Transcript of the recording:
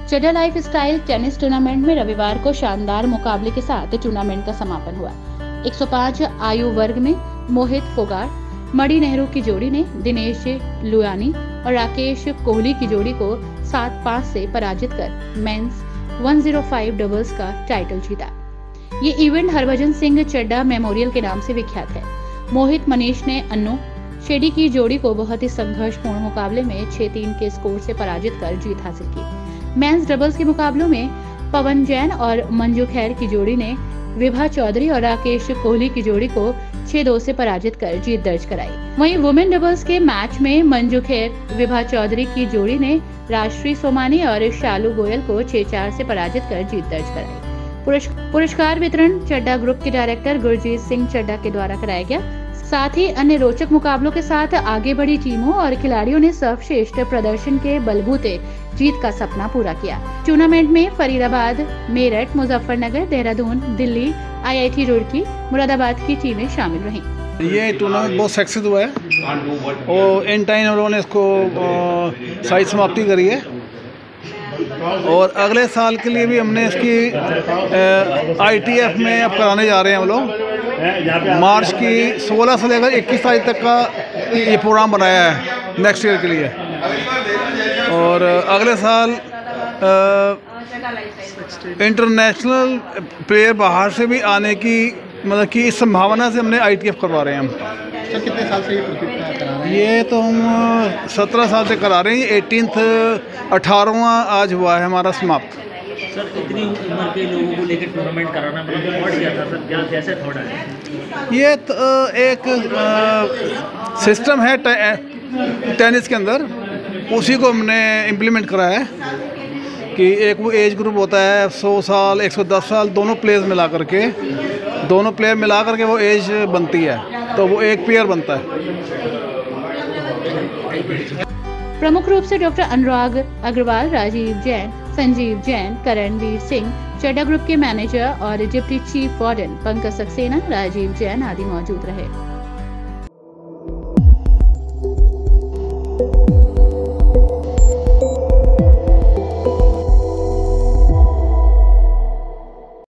Chadha life style tennis tournament में रविवार को शानदार मुकाबले के साथ टूर्नामेंट का समापन हुआ। 105 आयु वर्ग में मोहित फोगाट, मणि नेहरू की जोड़ी ने दिनेश लुयानी और राकेश कोहली की जोड़ी को 7-5 से पराजित कर मेंस 105 डबल्स का टाइटल जीता। ये इवेंट हरभजन सिंह चड्ढा मेमोरियल के नाम से विख्यात है। मोहित मनीष ने अन्नू शेडी की जोड़ी को बहुत ही संघर्षपूर्ण मुकाबले में 6-3 के स्कोर से पराजित कर जीत हासिल की। मेंस डबल्स के मुकाबलों में पवन जैन और मंजू खैर की जोड़ी ने विभा चौधरी और राकेश कोहली की जोड़ी को 6-2 से पराजित कर जीत दर्ज कराई। वहीं वुमेन डबल्स के मैच में मंजू खैर, विभा चौधरी की जोड़ी ने राजश्री सोमानी और शालू गोयल को 6-4 से पराजित कर जीत दर्ज कराई। पुरस्कार वितरण चड्ढा ग्रुप के डायरेक्टर गुरजीत सिंह चड्ढा के द्वारा कराया गया। साथ ही अन्य रोचक मुकाबलों के साथ आगे बढ़ी टीमों और खिलाड़ियों ने सर्वश्रेष्ठ प्रदर्शन के बलबूते जीत का सपना पूरा किया। टूर्नामेंट में फरीदाबाद, मेरठ, मुजफ्फरनगर, देहरादून, दिल्ली, IIT रुड़की, मुरादाबाद की टीमें शामिल रहीं। ये टूर्नामेंट बहुत सक्सेस हुआ है और इन टाइम हम लोगों ने इसको सही समाप्ति करी है और अगले साल के लिए भी हमने इसकी ITF में अब कराने जा रहे हैं हम लोग। मार्च की 16 से लेकर 21 तारीख तक का ये प्रोग्राम बनाया है नेक्स्ट ईयर के लिए और अगले साल इंटरनेशनल प्लेयर बाहर से भी आने की मतलब कि इस संभावना से हमने ITF करवा रहे हैं हम। सर कितने साल से ये प्रतियोगिता करा रहे हैं? ये तो हम 17 साल से करा रहे हैं। 18वां आज हुआ है हमारा समाप्त। सर इतनी उम्र के लोगों को लेकर टूर्नामेंट कराना मतलब थॉट क्या था सर, क्या कैसे थॉट आया? ये तो एक सिस्टम है टेनिस के अंदर, उसी को हमने इम्प्लीमेंट करा है कि एक वो एज ग्रुप होता है 100 साल 110 साल दोनों प्लेयर मिला करके वो एज बनती है तो वो एक पेयर बनता है। प्रमुख रूप से डॉक्टर अनुराग अग्रवाल, राजीव जैन, संजीव जैन, करणवीर सिंह, चड्ढा ग्रुप के मैनेजर और deputy chief warden Pankaj Saxena, Rajiv Jain आदि मौजूद रहे।